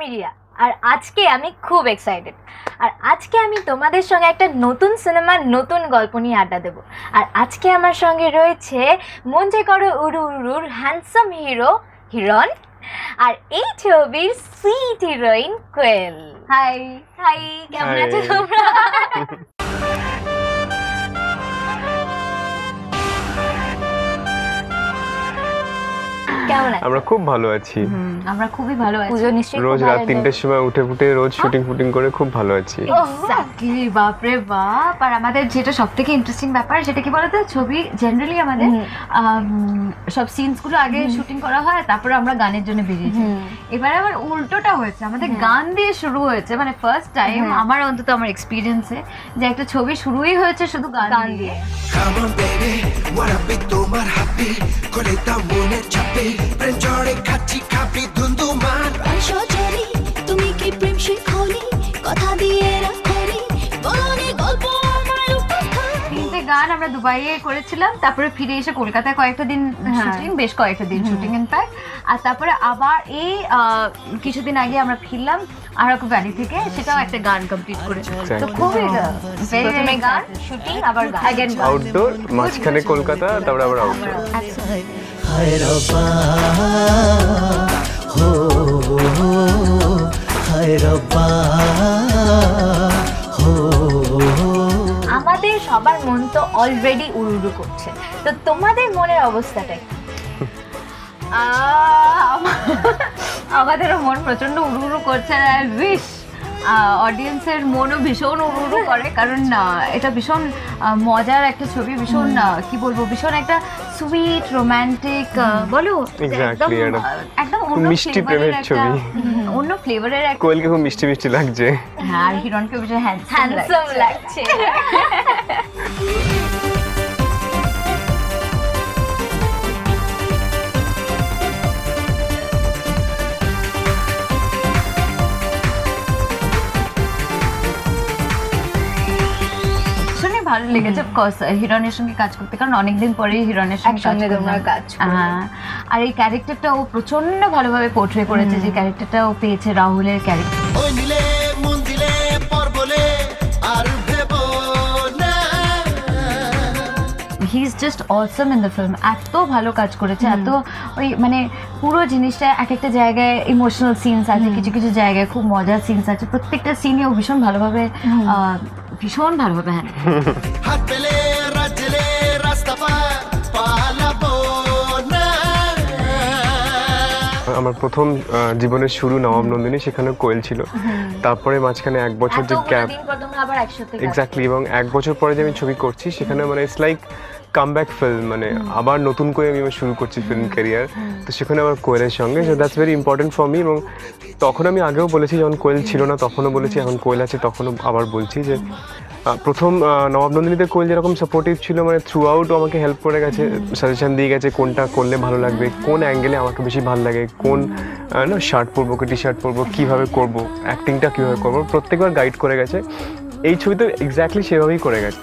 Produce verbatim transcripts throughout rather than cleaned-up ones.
আমি রিয়া আর আজকে আমি খুব এক্সাইটেড আর আজকে আমি তোমাদের সঙ্গে একটা নতুন সিনেমার নতুন গল্প নিয়ে আড্ডা দেব আর আজকে আমার সঙ্গে রয়েছে মঞ্চে করো উড়ু উড়ুর হ্যান্ডসাম হিরো হিরণ আর এই ছবির sweet heroine Koel. Hi hi, কেমন আছো তোমরা? আমরা খুব ভালো আছি। আমরা খুবই ভালো আছি। পুজো নিশ্চয়ই রোজ রাত তিনটের সময় উঠে ফুটে রোজ শুটিং ফুটিং করে খুব ভালো আছি। এক্স্যাক্টলি, বাপ রে বাপ। আর আমাদের যেটা সবথেকে ইন্টারেস্টিং ব্যাপার সেটা কি বলতো, ছবি জেনারেলি আমাদের সব সিনস গুলো আগে শুটিং করা হয়, তারপরে আমরা গানের জন্য বেরিয়ে যাই। এবারে আবার উল্টোটা হয়েছে, আমাদের গান দিয়ে শুরু হয়েছে। মানে ফার্স্ট টাইম আমার অন্তত আমার এক্সপিরিয়েন্সে যে একটা ছবি শুরুই হয়েছে শুধু গান দিয়ে। তুমি কি প্রেম শিখোনি, কথা দিয়ে রাখোনি, বলনি গল্প আমার উপকার। তিনটে গান আমরা দুবাইয়ে করেছিলাম, তারপরে ফিরে এসে কলকাতায় কয়েকটা দিন শুটিং, বেশ কয়েকটা দিন শুটিং ইনফ্যাক্ট। আর তারপরে আবার এই কিছুদিন আগে আমরা ফিরলাম আরাকু ভ্যালি থেকে, সেটাও একটা গান কমপ্লিট করেছি। তো খুবই প্রথমে গান শুটিং, আবার গান আউটডোর, মাঝখানে কলকাতা, তারপরে আবার আউটডোর। হায় রব্বা হো হায় রব্বা হো। আমাদের সবার মন তো অলরেডি উড়ুড়ু করছে, তো তোমাদের মনের অবস্থাটা কি? আমাদেরও মন প্রচন্ড উড়ুড়ু করছে। আর উইশ অডিয়েন্সের মনও ভীষণ উড়ুড়ু করে, কারণ এটা ভীষণ মজার একটা ছবি, ভীষণ কি বলবো, ভীষণ একটা সুইট রোমান্টিক, বলো একদম একদম অন্য মিষ্টি প্রেমের ছবি, অন্য ফ্লেভারের একটা। কোয়েলকে খুব মিষ্টি মিষ্টি লাগছে। হ্যাঁ, আর হিরণকে ভীষণ হ্যান্ডসাম লাগছে। ভালো লেগেছে অফকোর্স হিরণের সঙ্গে কাজ করতে, কারণ অনেকদিন পরেই হিরণের সঙ্গে তোমরা কাজ করো। আর এই ক্যারেক্টারটা ও প্রচন্ড ভালোভাবে পোর্ট্রে করেছে, যে ক্যারেক্টারটা ও পেয়েছে রাহুলের character. He is just awesome in the film. এত ভালো কাজ করেছে, এত ওই মানে পুরো জিনিসটা এক একটা জায়গায় ইমোশনাল সিনস আছে, কিছু কিছু জায়গায় খুব মজার সিনস আছে, প্রত্যেকটা সিনে ও ভীষণ ভালোভাবে ভীষণ ভালোভাবে হ্যাঁ আমার প্রথম জীবনের শুরু নবম নন্দিনী, সেখানে কোয়েল ছিল। তারপরে মাঝখানে এক বছর যে গ্যাপ, এক্স্যাক্টলি, এবং এক বছর পরে যে আমি ছবি করছি সেখানে মানে ইটস লাইক কামব্যাক ফিল্ম, মানে আবার নতুন করে আমি শুরু করছি ফিল্ম ক্যারিয়ার। তো সেখানে আমার কোয়েলের সঙ্গে, so that's very important for me. এবং তখন আমি আগেও বলেছি, যখন কোয়েল ছিল না তখনও বলেছি, এখন কোয়েল আছে তখনও আবার বলছি যে প্রথম নবাব নন্দিনীতে কোয়েল যেরকম সাপোর্টিভ ছিল, মানে থ্রু আউট আমাকে হেল্প করে গেছে, সাজেশন দিয়ে গেছে কোনটা করলে ভালো লাগবে, কোন অ্যাঙ্গেলে আমাকে বেশি ভালো লাগে, কোন না শার্ট পরবো কি টি শার্ট পরবো, কীভাবে করবো, অ্যাক্টিংটা কীভাবে করবো, প্রত্যেকবার গাইড করে গেছে। এই ছবিতে এক্স্যাক্টলি সেভাবেই করে গেছে।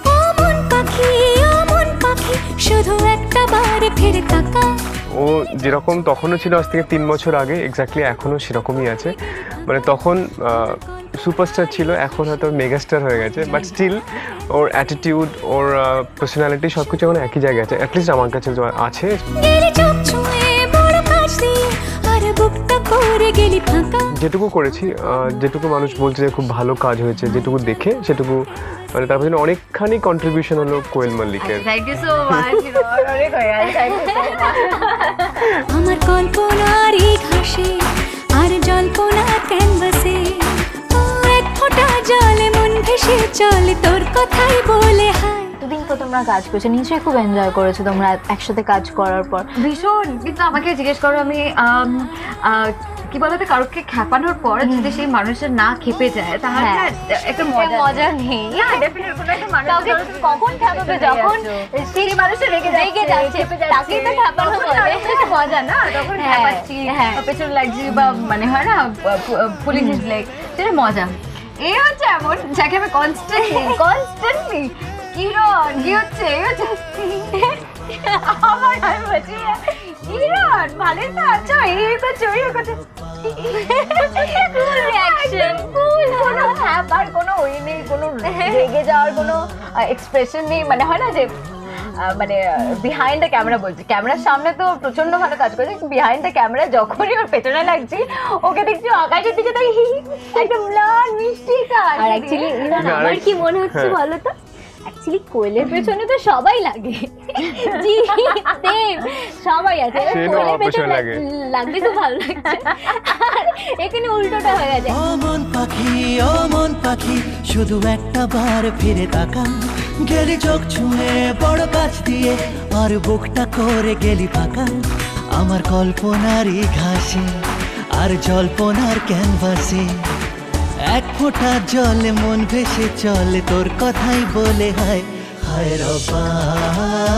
ও যেরকম তখনও ছিল আজ থেকে তিন বছর আগে, এক্স্যাক্টলি এখনও সেরকমই আছে। মানে তখন সুপারস্টার ছিল, এখন হয়তো মেগাস্টার হয়ে গেছে, বাট স্টিল ওর অ্যাটিটিউড, ওর পার্সোনালিটি সব কিছু এখন একই জায়গায় আছে, অ্যাটলিস্ট আমার কাছে আছে। যেটুকু করেছি, যেটুকু মানুষ বলছে যে খুব ভালো কাজ হয়েছে, যেটুকু দেখে সেটুকু, মানে তার পিছনে অনেকখানি কন্ট্রিবিউশন হলো কোয়েল মল্লিকের। Thank you so much. আমার কল্পনার এই ঘাসে আর জল্পনা ক্যানভাসে, এক ফোঁটা জলে মন ভেসে চলে তোর কথাই বলে হায়। দুদিন পর তোমরা কাজ করছো, নিশ্চয়ই খুব এনজয় করেছো তোমরা একসাথে কাজ করার পর। ভীষণ। কিন্তু আমাকে জিজ্ঞেস করো, আমি কি বলতে, কারোকে খেপানোর পর যদি সেই মানুষের না খেপে যায় তাহলে একটা মজা মজা নেই। কখন খেপাবে, যখন সেই মানুষের রেগে রেগে যাচ্ছে তাকেই তো খেপানো হবে, মজা না? তখন খেপাচ্ছি, পেছনে লাগছি, বা মানে হয় না পুলিশ লেগ, সেটা মজা। এই হচ্ছে এমন যাকে আমি কনস্ট্যান্টলি কনস্ট্যান্টলি কিরণ কি হচ্ছে এই হচ্ছে আমার আমি বলছি কিরণ ভালো তো আছো, এই করছো এই করছো। রিঅ্যাকশন কোনো হ্যাপার কোনো ওই নেই, কোনো রেগে যাওয়ার কোনো এক্সপ্রেশন নেই, মানে হয় না যে আহ, মানে বিহাইন্ড দ্য ক্যামেরা বলছি, ক্যামেরার সামনে তো প্রচন্ড ভালো কাজ করেছে, বিহাইন্ড দ্য ক্যামেরা যখনই ওর পেছনে লাগছি ওকে দেখছি আকাশের দিকে তাই একটা ম্লান মিষ্টি কাজ। আর অ্যাকচুয়ালি আমার কি মনে হচ্ছে বলো তো, অ্যাকচুয়ালি কোয়েলের পেছনে তো সবাই লাগে, জি দেব সবাই আছে, কোয়েলের পেছনে লাগবে তো ভালো লাগছে, আর এখানে উল্টোটা হয়ে গেছে। ও মন পাখি, ও মন পাখি, শুধু একটা বার ফিরে তাকা, গেলি চোখ ছুঁয়ে বড় কাছ দিয়ে, আর বুকটা করে গেলি ফাঁকা, আমার কল্পনারই ঘাসে আর জল্পনার ক্যানভাসে, এক ফোঁটা জলে মন ভেসে চলে তোর কথাই বলে, হায় হায় রবা